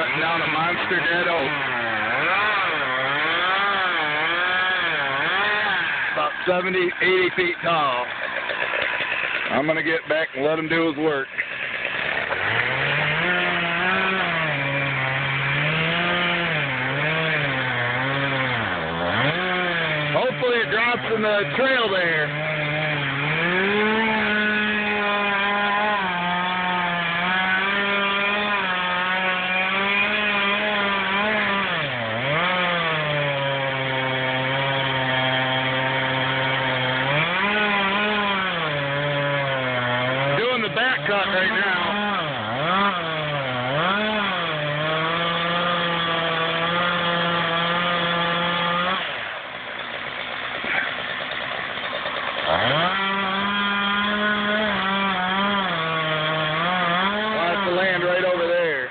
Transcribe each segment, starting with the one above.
Cutting down a monster dead oak. About 70, 80 feet tall. I'm going to get back and let him do his work. Hopefully it drops in the trail there. Doing the back cut right now. I'll have to land right over there.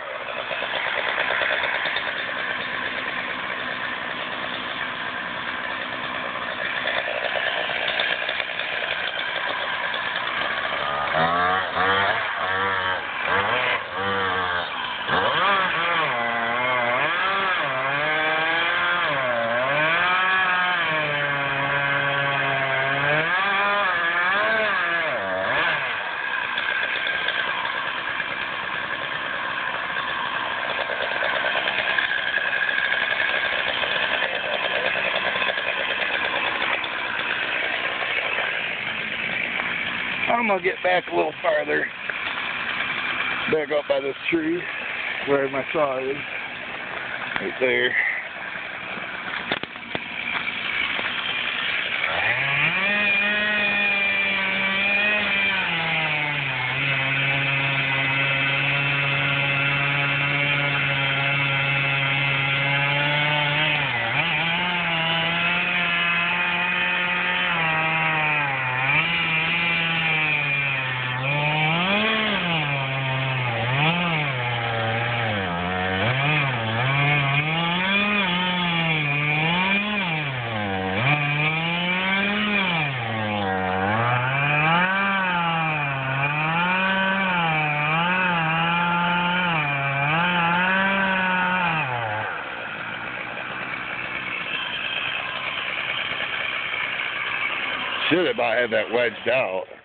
I'm going to get back a little farther. Back up by this tree where my saw is. Right there. Should have about had that wedged out.